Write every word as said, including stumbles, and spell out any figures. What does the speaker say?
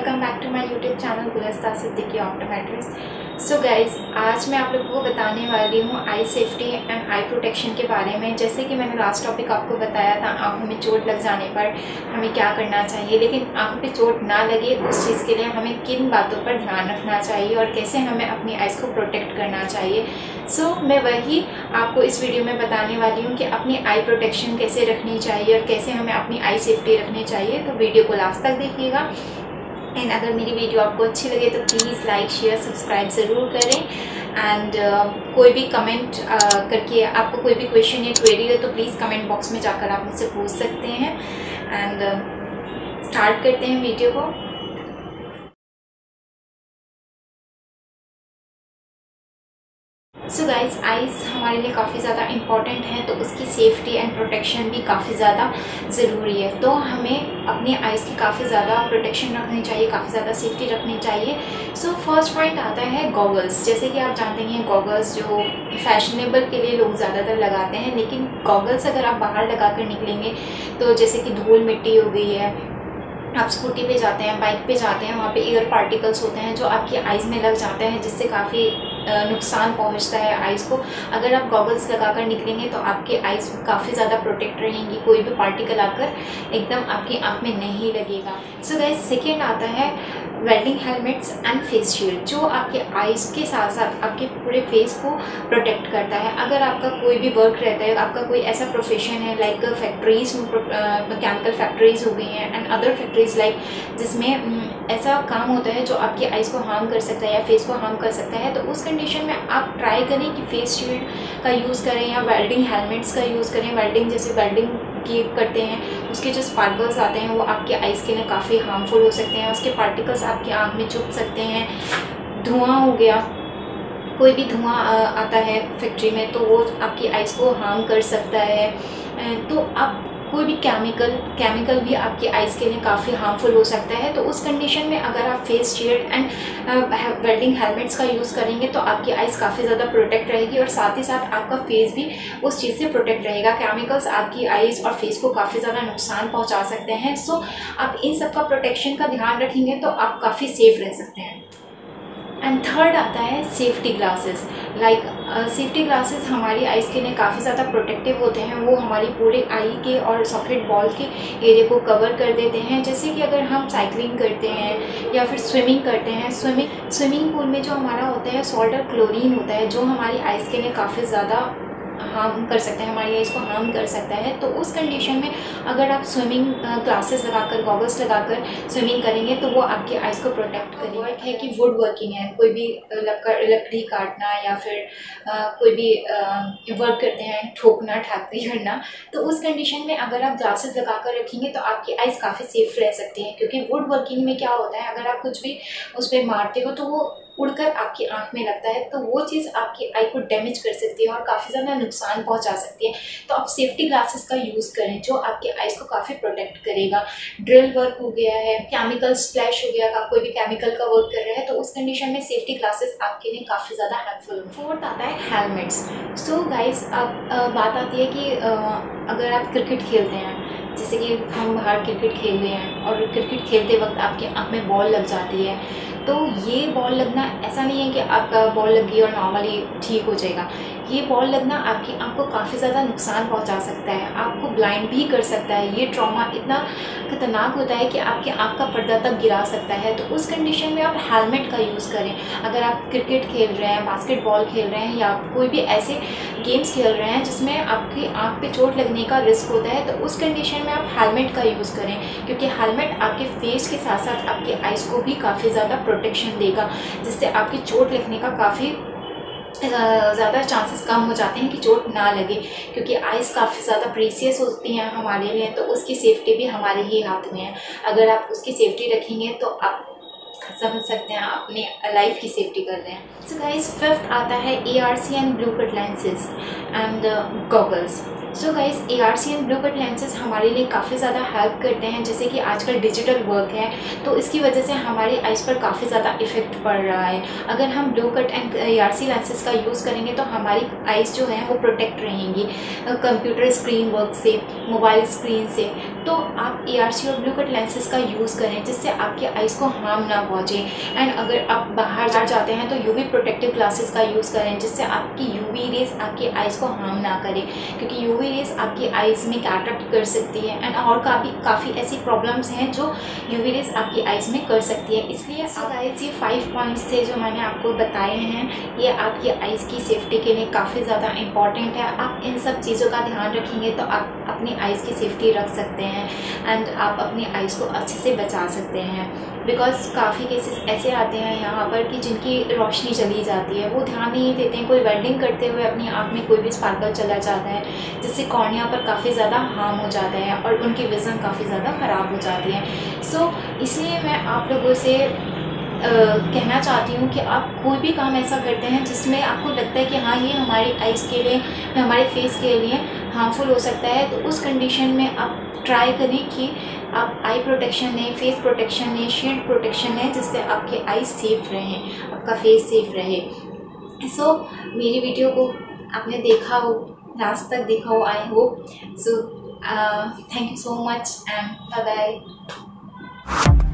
Welcome back to my YouTube channel Gulsta Siddiqui optometrist. So guys, आज मैं आप लोगों को बताने वाली हूँ eye safety and eye protection के बारे में। जैसे कि मैंने लास्ट टॉपिक आपको बताया था, आँखों में चोट लग जाने पर हमें क्या करना चाहिए, लेकिन आँखों पे चोट ना लगे उस चीज़ के लिए हमें किन बातों पर ध्यान रखना चाहिए और कैसे हमें अपनी आइज़ को प्रोटेक्ट करना चाहिए। सो so, मैं वही आपको इस वीडियो में बताने वाली हूँ कि अपनी आई प्रोटेक्शन कैसे रखनी चाहिए और कैसे हमें अपनी आई सेफ्टी रखनी चाहिए। तो वीडियो को लास्ट तक देखिएगा। एंड अगर मेरी वीडियो आपको अच्छी लगे तो प्लीज़ लाइक शेयर सब्सक्राइब ज़रूर करें। एंड uh, कोई भी कमेंट uh, करके आपको कोई भी क्वेश्चन या क्वेरी हो तो प्लीज़ कमेंट बॉक्स में जाकर आप मुझसे पूछ सकते हैं। एंड स्टार्ट uh, करते हैं वीडियो को। सो गाइज, आइज़ हमारे लिए काफ़ी ज़्यादा इम्पॉर्टेंट है, तो उसकी सेफ्टी एंड प्रोटेक्शन भी काफ़ी ज़्यादा ज़रूरी है। तो हमें अपनी आइज़ की काफ़ी ज़्यादा प्रोटेक्शन रखनी चाहिए, काफ़ी ज़्यादा सेफ्टी रखनी चाहिए। सो फर्स्ट पॉइंट आता है गॉगल्स। जैसे कि आप जानते हैं गॉगल्स जो फैशनेबल के लिए लोग ज़्यादातर लगाते हैं, लेकिन गॉगल्स अगर आप बाहर लगा कर निकलेंगे तो जैसे कि धूल मिट्टी हो गई है, आप स्कूटी पे जाते हैं, बाइक पे जाते हैं, वहाँ पे एयर पार्टिकल्स होते हैं जो आपकी आइज़ में लग जाते हैं, जिससे काफ़ी नुकसान पहुंचता है आइज़ को। अगर आप गॉगल्स लगाकर निकलेंगे तो आपकी आइज़ काफ़ी ज़्यादा प्रोटेक्ट रहेंगी, कोई भी पार्टिकल आकर एकदम आपकी आँख में नहीं लगेगा। सो गाइस, सेकेंड आता है welding helmets and face shield, जो आपके आइज़ के साथ साथ आपके पूरे फेस को प्रोटेक्ट करता है। अगर आपका कोई भी वर्क रहता है, आपका कोई ऐसा प्रोफेशन है लाइक फैक्ट्रीज, मैकेनिकल फैक्ट्रीज हो गई हैं एंड अदर फैक्ट्रीज लाइक, जिसमें ऐसा काम होता है जो आपकी आइज़ को हार्म कर सकता है या फेस को हार्म कर सकता है, तो उस कंडीशन में आप ट्राई करें कि फेस शील्ड का यूज़ करें या वेल्डिंग हेलमेट्स का यूज़ करें। वेल्डिंग जैसे वेल्डिंग की करते हैं, उसके जो स्पार्कल्स आते हैं वो आपके आइज़ के लिए काफ़ी हार्मफुल हो सकते हैं, उसके पार्टिकल्स आपकी आँख में चुभ सकते हैं। धुआं हो गया, कोई भी धुआं आता है फैक्ट्री में तो वो आपकी आइज़ को हार्म कर सकता है। तो आप कोई भी केमिकल केमिकल भी आपकी आइज़ के लिए काफ़ी हार्मफुल हो सकता है। तो उस कंडीशन में अगर आप face shield and welding helmets का यूज़ करेंगे तो आपकी आइज़ काफ़ी ज़्यादा प्रोटेक्ट रहेगी और साथ ही साथ आपका फेस भी उस चीज़ से प्रोटेक्ट रहेगा। केमिकल्स आपकी आइज़ और फेस को काफ़ी ज़्यादा नुकसान पहुंचा सकते हैं। सो आप इन सब का प्रोटेक्शन का ध्यान रखेंगे तो आप काफ़ी सेफ रह सकते हैं। एंड थर्ड आता है safety glasses. Like safety glasses हमारी आइज़ के लिए काफ़ी ज़्यादा प्रोटेक्टिव होते हैं। वो हमारी पूरे आई के और सॉकेट बॉल के एरिया को कवर कर देते हैं। जैसे कि अगर हम साइकिलिंग करते हैं या फिर स्विमिंग करते हैं, स्विमिंग स्विमिंग पूल में जो हमारा होता है सॉल्ट और क्लोरीन होता है, जो हमारी आइज़ के लिए काफ़ी ज़्यादा हार्म कर सकता है, हमारी आइज़ को हार्म कर सकता है। तो उस कंडीशन में अगर आप स्विमिंग ग्लासेस लगाकर, गॉगल्स लगाकर स्विमिंग करेंगे तो वो आपकी आइज़ को प्रोटेक्ट करेगा। वर्क है कि वुड वर्किंग है, कोई भी लकड़ी काटना या फिर आ, कोई भी वर्क करते हैं, ठोकना ठाकती करना, तो उस कंडीशन में अगर आप ग्लासेस लगाकर रखेंगे तो आपकी आइज़ काफ़ी सेफ रह सकती हैं। क्योंकि वुड वर्किंग में क्या होता है, अगर आप कुछ भी उस पर मारते हो तो वो उड़कर आपकी आंख में लगता है, तो वो चीज़ आपकी आई को डैमेज कर सकती है और काफ़ी ज़्यादा नुकसान पहुंचा सकती है। तो आप सेफ्टी ग्लासेस का यूज़ करें जो आपके आइज़ को काफ़ी प्रोटेक्ट करेगा। ड्रिल वर्क हो गया है, केमिकल स्प्लैश हो गया, आप कोई भी केमिकल का वर्क कर रहे हैं, तो उस कंडीशन में सेफ्टी ग्लासेस आपके लिए काफ़ी ज़्यादा हेल्पफुल। फोर्थ आता है हेलमेट्स। सो गाइस, अब बात आती है कि आ, अगर आप क्रिकेट खेलते हैं, जैसे कि हम बाहर क्रिकेट खेल रहे हैं और क्रिकेट खेलते वक्त आपकी आँख में बॉल लग जाती है, तो ये बॉल लगना ऐसा नहीं है कि आपका बॉल लगी और नॉर्मली ठीक हो जाएगा। ये बॉल लगना आपकी आँख को काफ़ी ज़्यादा नुकसान पहुंचा सकता है, आपको ब्लाइंड भी कर सकता है। ये ट्रॉमा इतना खतरनाक होता है कि आपके आँख का पर्दा तक गिरा सकता है। तो उस कंडीशन में आप हेलमेट का यूज़ करें। अगर आप क्रिकेट खेल रहे हैं, बास्केटबॉल खेल रहे हैं या कोई भी ऐसे गेम्स खेल रहे हैं जिसमें आपकी आँख पे चोट लगने का रिस्क होता है, तो उस कंडीशन में आप हेलमेट का यूज़ करें। क्योंकि हेलमेट आपके फेस के साथ साथ आपके आइज़ को भी काफ़ी ज़्यादा प्रोटेक्शन देगा, जिससे आपकी चोट लगने का काफ़ी ज़्यादा चांसेस कम हो जाते हैं कि चोट ना लगे। क्योंकि आइज़ काफ़ी ज़्यादा प्रीसियस होती हैं हमारे लिए, तो उसकी सेफ्टी भी हमारे ही हाथ में है। अगर आप उसकी सेफ्टी रखेंगे तो आप समझ सकते हैं अपनी लाइफ की सेफ्टी कर रहे हैं। सो गाइस, फिफ्थ आता है A R C and blue cut lenses and goggles. So guys, A R C and blue cut lenses हमारे लिए काफ़ी ज़्यादा हेल्प करते हैं। जैसे कि आजकल डिजिटल वर्क है, तो इसकी वजह से हमारी आइज़ पर काफ़ी ज़्यादा इफेक्ट पड़ रहा है। अगर हम blue cut and A R C lenses का यूज़ करेंगे तो हमारी आइज़ जो है वो प्रोटेक्ट रहेंगी कंप्यूटर स्क्रीन वर्क से, मोबाइल स्क्रीन से। तो आप ए आर सी और ब्लू कट लेंसेज का यूज़ करें जिससे आपके आइज़ को हार्म ना पहुँचे। एंड अगर आप बाहर जा जाते हैं तो यूवी प्रोटेक्टिव ग्लासेस का यूज़ करें जिससे आपकी यूवी रेज आपके आइज़ को हार्म ना करे, क्योंकि यूवी रेज आपकी आइज़ में कैटरेक्ट कर सकती है एंड और काफ़ी काफ़ी ऐसी प्रॉब्लम्स हैं जो यूवी रेज आपकी आइज़ में कर सकती है। इसलिए गाइस ये फाइव पॉइंट्स थे जो मैंने आपको बताए हैं, ये आपकी आइज़ की सेफ्टी के लिए काफ़ी ज़्यादा इम्पॉर्टेंट है। आप इन सब चीज़ों का ध्यान रखेंगे तो आप अपनी आइज़ की सेफ्टी रख सकते हैं एंड आप अपनी आइज़ को अच्छे से बचा सकते हैं। बिकॉज काफ़ी केसेस ऐसे आते हैं यहाँ पर कि जिनकी रोशनी चली जाती है, वो ध्यान नहीं देते हैं, कोई वेल्डिंग करते हुए अपनी आँख में कोई भी स्पार्कल चला जाता है जिससे कॉर्निया पर काफ़ी ज़्यादा हार्म हो जाता है और उनकी विज़न काफ़ी ज़्यादा ख़राब हो जाती है। सो so, इसलिए मैं आप लोगों से Uh, कहना चाहती हूँ कि आप कोई भी काम ऐसा करते हैं जिसमें आपको लगता है कि हाँ ये हमारी आइज़ के लिए, हमारे फेस के लिए हार्मफुल हो सकता है, तो उस कंडीशन में आप ट्राई करें कि आप आई प्रोटेक्शन लें, फेस प्रोटेक्शन लें, शील्ड प्रोटेक्शन लें जिससे आपके आइज़ सेफ रहें, आपका फेस सेफ रहे। सो so, मेरी वीडियो को आपने देखा हो, लास्ट तक देखा हो, I hope. So thank you so much and bye bye.